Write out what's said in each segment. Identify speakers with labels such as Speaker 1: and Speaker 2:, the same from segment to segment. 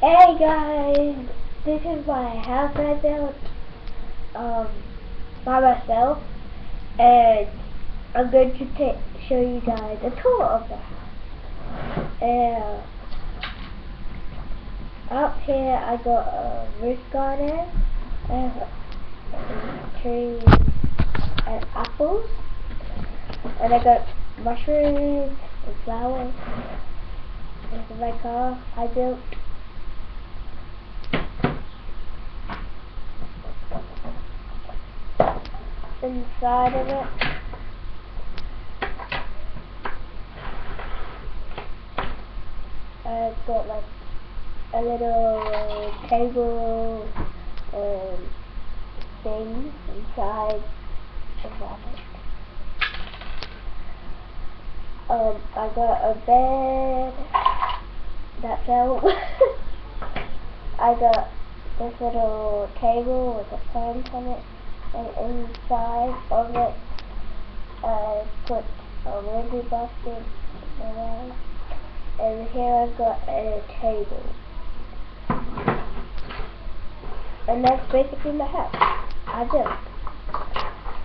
Speaker 1: Hey guys, this is my house I built by myself, and I'm going to show you guys a tour of the house. And up here I got a roof garden, and trees and apples, and I got mushrooms and flowers. This is my car I built. Inside of it, I've got like a little table and things inside of it. I got a bed that fell. I got this little table with a plant on it. And inside of it, I put a laundry basket around, and here I've got a table. And that's basically my house I built.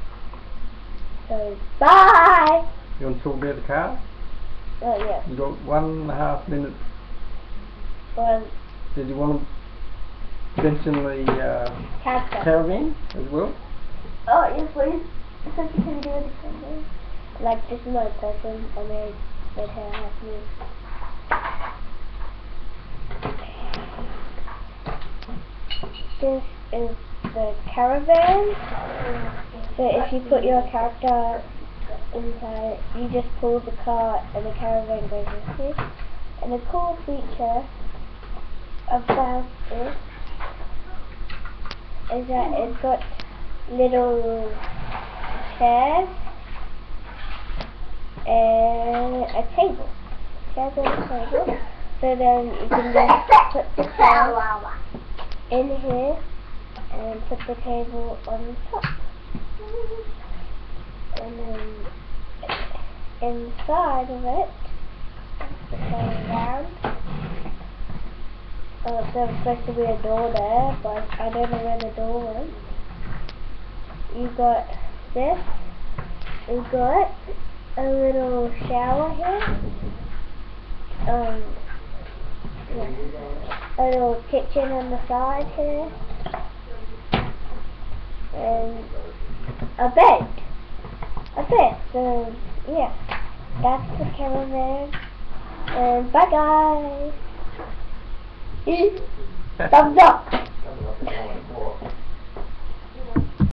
Speaker 1: So, bye!
Speaker 2: You want to talk about the car?
Speaker 1: Oh, yeah.
Speaker 2: You got 1.5 minutes. Did you want to mention the caravan as well?
Speaker 1: Oh, yes, please. So you can do the same. Like, this is my person. I made it have me. This is the caravan. So if you put your character inside, you just pull the car and the caravan goes with you. And the cool feature about it is that it's got little chairs and a table. Chairs and a table. So then you can just put the chair in here and put the table on top. And then inside of it, going around. There's supposed to be a door there, but I don't know where the door went. You got this. You got a little shower here. A little kitchen on the side here. And a bed. So yeah, that's the caravan. And bye guys. Thumbs up.